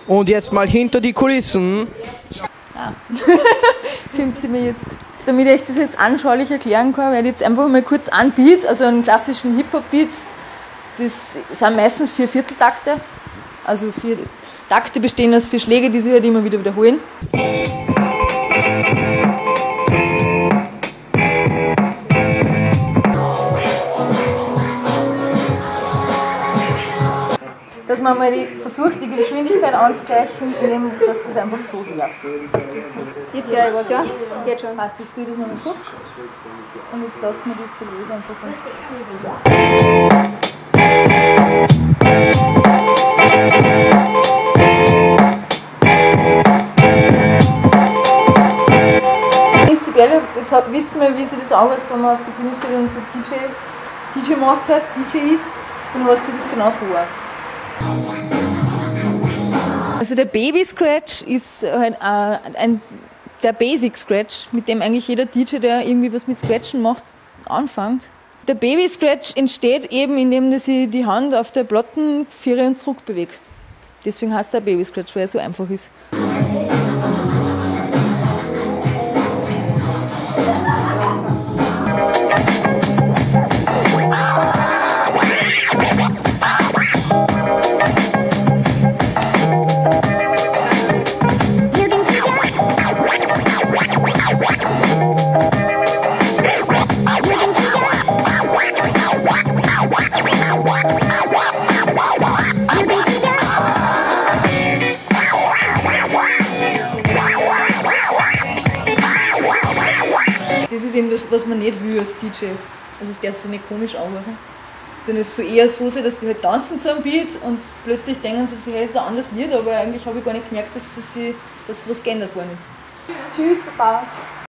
Und jetzt mal hinter die Kulissen. Ah. Filmt sie mir jetzt. Damit ich das jetzt anschaulich erklären kann, werde ich jetzt einfach mal kurz einen Beat, also einen klassischen Hip-Hop-Beat. Das sind meistens 4 Vierteltakte. Also 4 Takte bestehen aus 4 Schläge, die sich halt immer wieder wiederholen. Dass man mal versucht, die Geschwindigkeit anzugleichen, indem dass es einfach so läuft. Jetzt höre ich was, ja? Jetzt schon. Passt, ich ziehe das nochmal so. Und jetzt lassen wir das da lösen und so. Prinzipiell, jetzt wissen wir, wie sich das anhört, wenn man auf der Bühne steht und so DJ macht halt, DJ ist, dann hört sich das genauso an. Also der Baby Scratch ist halt der Basic Scratch, mit dem eigentlich jeder DJ, der irgendwie was mit Scratchen macht, anfängt. Der Baby Scratch entsteht eben, indem ich die Hand auf der Platte vor und zurück bewege. Deswegen heißt der Baby Scratch, weil er so einfach ist. Das ist eben das, was man nicht will als DJ. Also es darf sich nicht komisch anhören. Sondern es soll eher so sein, dass die halt tanzen zu einem Beat und plötzlich denken sie sich, hey, das ist ein anderes Lied, aber eigentlich habe ich gar nicht gemerkt, dass was geändert worden ist. Tschüss, Baba.